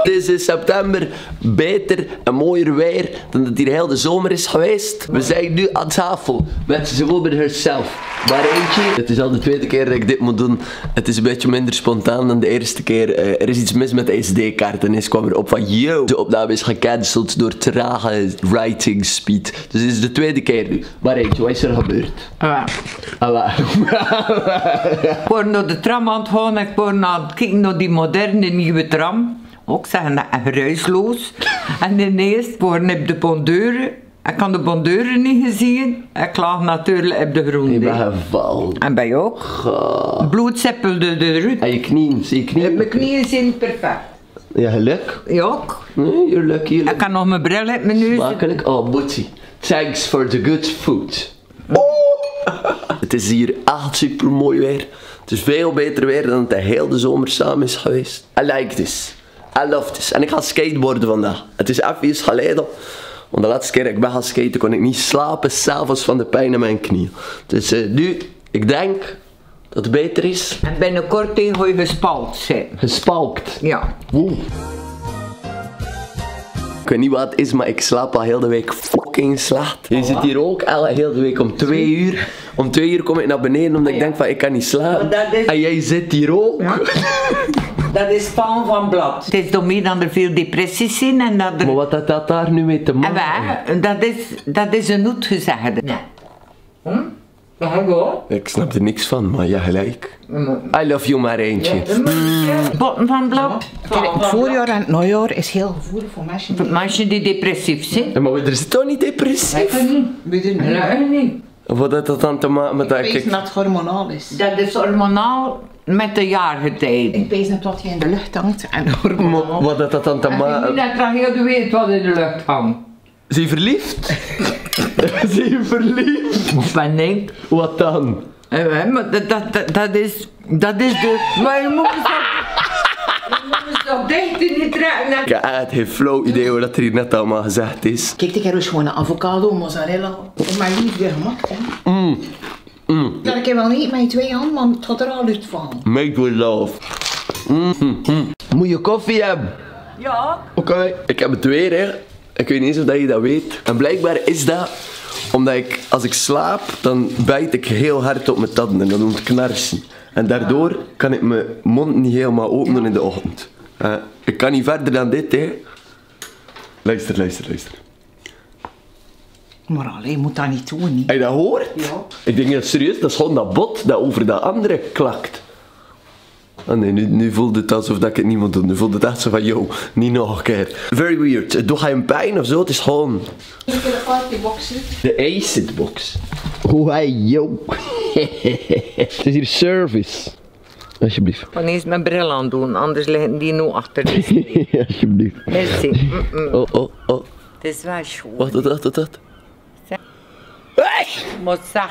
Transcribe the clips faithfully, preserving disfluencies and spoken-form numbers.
Het is in september beter en mooier weer dan het hier heel de zomer is geweest. We zijn nu aan tafel met The Woman herself. Maar eentje, het is al de tweede keer dat ik dit moet doen. Het is een beetje minder spontaan dan de eerste keer. Uh, er is iets mis met de S D-kaart en eens kwam erop van yo, de opname is gecanceld door trage writing speed. Dus dit is de tweede keer nu. Maar eentje, wat is er gebeurd? Ah. Allah. Ik word naar de tram aan het gaan en ik word naar het kijken naar die moderne nieuwe tram. Ook zeggen dat geruisloos. En ineens word ik op de bondeuren. Ik kan de bondeuren niet gezien. Ik lag natuurlijk op de grond. Ik ben gevallen. En bij jou ook. God. Bloed seppelde eruit. En je knieën, zie je knieën? Mijn knieën zijn perfect. Ja, geluk. Ja ook. Nee, you're lucky. Ik kan nog mijn bril op mijn neus. Smakelijk. Oh, Boetie. Thanks for the good food. Oh. Het is hier echt super mooi weer. Het is veel beter weer dan het de hele zomer samen is geweest. I like this. I love this. En ik ga skateboarden vandaag. Het is even geleden. Want de laatste keer dat ik ben gaan skaten kon ik niet slapen s'avonds van de pijn in mijn knieën. Dus uh, nu, ik denk dat het beter is. En binnenkort ga je gespalkt zijn. Gespalkt? Ja. Oeh. Ik weet niet wat het is, maar ik slaap al heel de week fucking slecht. Je zit hier ook al heel de week om twee uur. Om twee uur kom ik naar beneden omdat ik denk van ik kan niet slapen. Is... En jij zit hier ook. Ja. Dat is Paul van Blad. Het is door meer dat er veel depressies zijn en dat er... Maar wat had dat daar nu mee te maken? En wij, dat is, dat is een uitgezegde. Nee. Hm? Ja, go. Ik snap er niks van, maar ja, gelijk. I love you maar eentje. Ja, mm. Botten van Blad. Ja, het voorjaar en het najaar is heel gevoelig voor mensen die... Voor mensen die depressief zijn. Ja, maar er zit toch niet depressief? Ik niet. Weet je niet? Nee, niet. Wat heeft dat dan te maken met dat Ik ik... weet dat het hormonaal is. Dat is hormonaal met de jaargetijden. Ik weet dat wat je in de lucht hangt en hormonaal. Maar wat heeft dat dan te En maken... nu dat je heel weet wat in de lucht hangt. Zie je verliefd? Zie je verliefd? Of ben ik? Wat dan? Ja, maar dat, dat, dat, dat is... Dat is de... Maar je moet eens op... Je moet eens op dicht in die trekken. Ik heb echt geen flow idee wat er hier net allemaal gezegd is. Kijk, ik heb dus gewoon een avocado, mozzarella. Op mijn liefde gemaakt, hè. Mm. Mm. Dat ik heb wel niet met twee handen, want het gaat er al uit van. Make with love. Mm. Mm. Moet je koffie hebben? Ja. Oké. Okay. Ik heb het weer, hè. Ik weet niet eens of je dat weet. En blijkbaar is dat omdat ik, als ik slaap, dan bijt ik heel hard op mijn tanden en dan doet het knarsen. En daardoor kan ik mijn mond niet helemaal openen in de ochtend. Uh, ik kan niet verder dan dit, hè. Luister, luister, luister. Maar alleen, je moet dat niet doen, niet. Heb je dat hoort? Ja. Ik denk dat serieus, dat is gewoon dat bot dat over dat andere klakt. Oh nee, nu, nu voelt het alsof dat ik het niet moet doen. Nu voelt het echt zo van, yo, niet nog een keer. Very weird. Doe je een pijn of zo? Het is gewoon... Ik heb de partybox zit. De acid box. Oh, hey, yo. Het is hier service. Alsjeblieft. Ik kan eens mijn bril aan doen, anders liggen die nu achter de screen. Alsjeblieft. Merci. Mm -mm. Oh, oh, oh. Het is wel schoon. Wacht, wacht, wacht, wacht. Zeg. Hey! Maar zeg.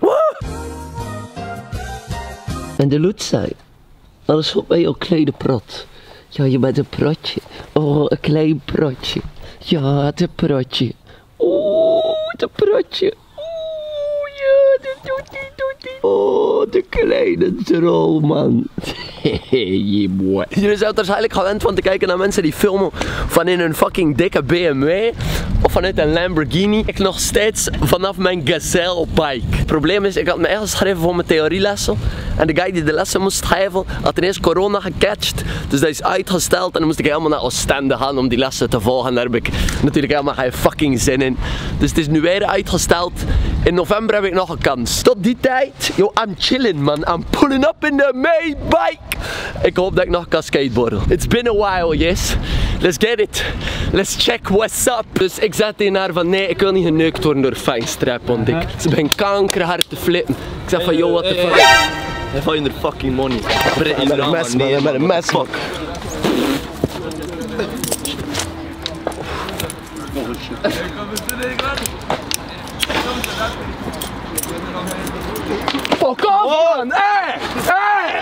En de Loet zei, alles goed bij jouw kleine prot. Ja, je bent een protje. Oh, een klein protje. Ja, het is een protje. Oh, het is een protje. Oh, ja, dat doet hij, doet hij. Oh, de kleine trollman. Hehehe, boy. Jullie zijn waarschijnlijk gewend van te kijken naar mensen die filmen van in een fucking dikke B M W of vanuit een Lamborghini. Ik nog steeds vanaf mijn Gazelle bike. Het probleem is, ik had me echt geschreven voor mijn theorielessen. En de guy die de lessen moest geven, had ineens corona gecatcht. Dus dat is uitgesteld en dan moest ik helemaal naar Oostende gaan om die lessen te volgen. En daar heb ik natuurlijk helemaal geen fucking zin in. Dus het is nu weer uitgesteld. In november heb ik nog een kans. Tot die tijd, yo, I'm chilling man. I'm pulling up in the main bike. Ik hoop dat ik nog kan skateboarden. It's been a while, yes. Let's get it. Let's check what's up. Dus ik zei tegen haar van nee, ik wil niet geneukt worden door Fijnstrap, want ik ze ben kankerhard te flippen. Ik zeg van yo, what the fuck. Hij valt in de fucking money. Met een mes, man, met een mes, man. Fuck off, man! Hey! Hey!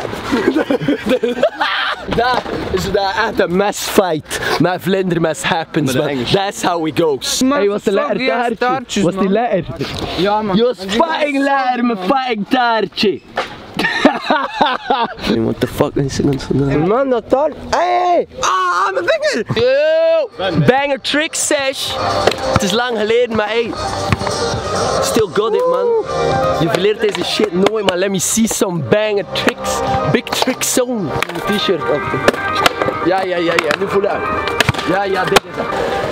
Dat is dat echt een mesfight. Met vlindermes happens, man. That's how it goes. Hey, was de lekker taartje? Was die lekker? Ja, man. Je was fucking lekker, mijn fucking taartje. What the fuck is er aan het gedaan? Man, dat daar. Hey! Ah, mijn vinger! Yo! Banger trick sesh! Het is lang geleden, maar hey. Still got it, man. Je verleert deze shit nooit, maar let me see some banger tricks. Big trick zone. Een t-shirt op. Ja, ja, ja, ja. Nu voel je uit. Ja, ja, dit is het.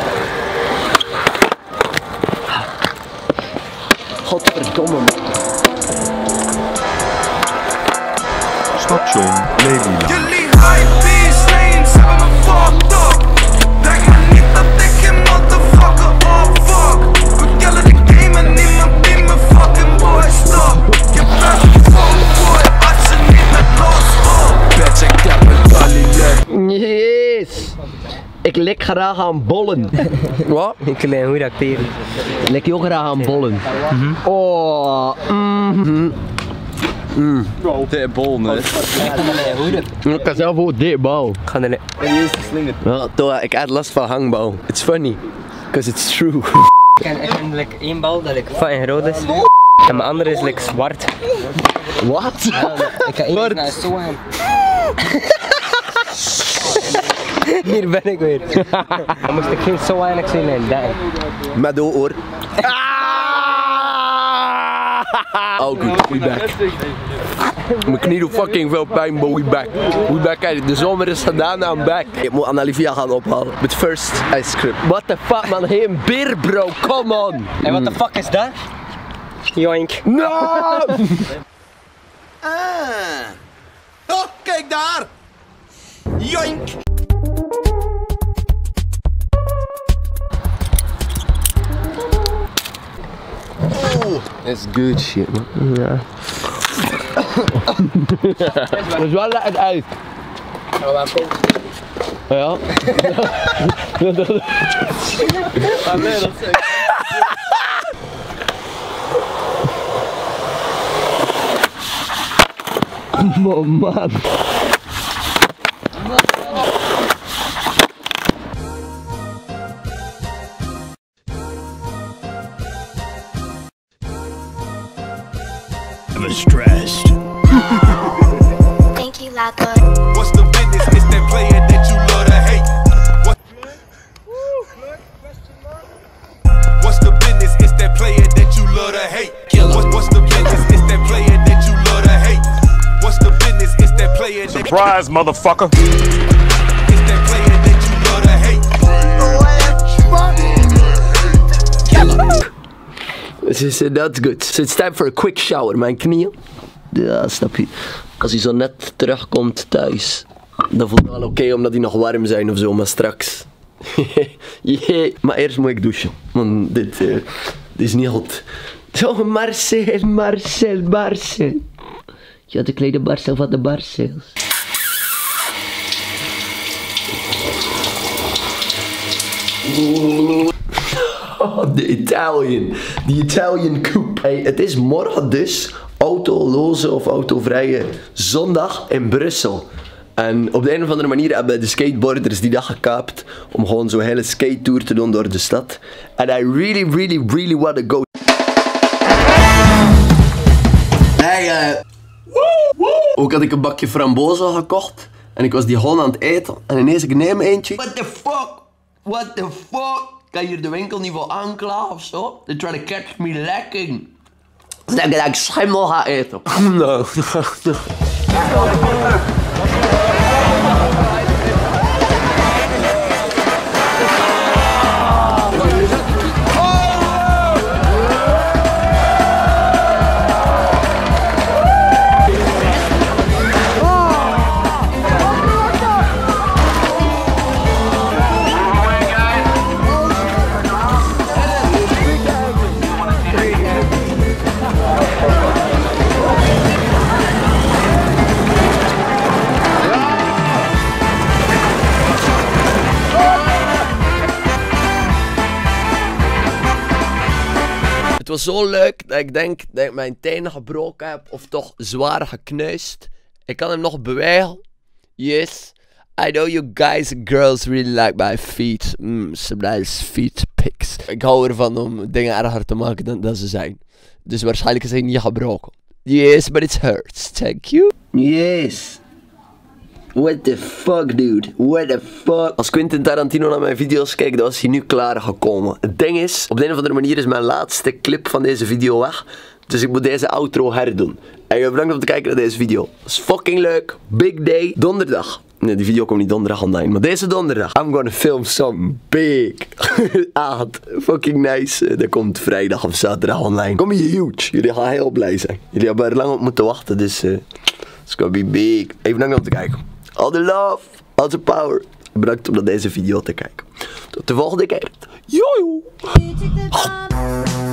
Godverdomme, man. Station Nederland. Jullie hypebeast names hebben me fucked up. Lijkt me niet dat ik geen motherfucker op fuck. We killen de game en niemand die me fucking boy stop. Je bent fuck boy als je niet met los op. Bitch, ik heb het Galilei. Yes! Ik lik graag aan bollen. Wat? Ik leer hoe dat acteren. Lik je ook graag aan bollen? Mm-hmm. Oh, mm-hmm. Mm. Dit bol, nee. Ik kan zelf ook dit bal. Ik ga er niet. Ja, toch, ik had last van hangbal. It's funny, because it's true. Ik heb echt like, één bal dat ik fucking groot is. En mijn andere is like, zwart. Wat? Ja, ik ga één naar zo aan. Hier ben ik weer. Dan moest ik geen zo weinig zijn en dat. Met de oor. Oh good, we back. Mijn knie doet fucking veel pijn, but we back. We back, kijk, de zomer is gedaan, now I'm back. Ik moet Annalivia gaan ophalen. But first, ice cream. What the fuck man, geen beer bro, come on. En what the fuck is dat? Joink. No! Ah. Oh, kijk daar. Joink. That's good shit, man. Ja. Dat is wel lekker uit. Ja. Oh man. Stressed. Thank you, Laco. What's the business? It's that player that you love to hate. What? What's the business? It's that player that you love to hate. What, what's the business? It's that player that you love to hate. What's the business? It's that player that Surprise, motherfucker. It's that player that you love to hate. She said that's good. So it's time for a quick shower, mijn knieën. Ja, snap je. Als hij zo net terugkomt thuis, dan voelt het wel oké okay, omdat die nog warm zijn of zo, maar straks. Yeah. Maar eerst moet ik douchen, want dit, uh, dit is niet hot. Zo, Marcel, Marcel, Marcel. Ja, de kleine Marcel van de Marcels. Oh, de Italian. De Italian Coupe. Hey, het is morgen dus autoloze of autovrije zondag in Brussel. En op de een of andere manier hebben de skateboarders die dag gekaapt om gewoon zo'n hele skate tour te doen door de stad. And I really, really, really want to go. Hey, uh, ook had ik een bakje frambozen gekocht en ik was die gewoon aan het eten en ineens ik neem eentje. What the fuck? What the fuck? Kan je hier de winkel niet voor aanklagen of zo? They try to catch me lacking. Ze denken dat ik schimmel ga eten. No. Het was zo leuk dat ik denk dat ik mijn tenen gebroken heb of toch zwaar gekneusd. Ik kan hem nog bewegen. Yes. I know you guys and girls really like my feet. Mm, some nice feet pics. Ik hou ervan om dingen erger te maken dan dat ze zijn. Dus waarschijnlijk is hij niet gebroken. Yes, but it hurts. Thank you. Yes. What the fuck, dude? What the fuck? Als Quentin Tarantino naar mijn video's kijkt, dan was hij nu klaar gekomen. Het ding is, op de een of andere manier is mijn laatste clip van deze video weg. Dus ik moet deze outro herdoen. En je bedankt om te kijken naar deze video. Dat is fucking leuk. Big day. Donderdag. Nee, die video komt niet donderdag online. Maar deze donderdag. I'm gonna film some big. Aad. Fucking nice. Dat komt vrijdag of zaterdag online. Kom hier huge. Jullie gaan heel blij zijn. Jullie hebben er lang op moeten wachten. Dus uh, it's gonna be big. Even bedankt om te kijken. All the love. All the power. Bedankt om naar deze video te kijken. Tot de volgende keer. Jojo.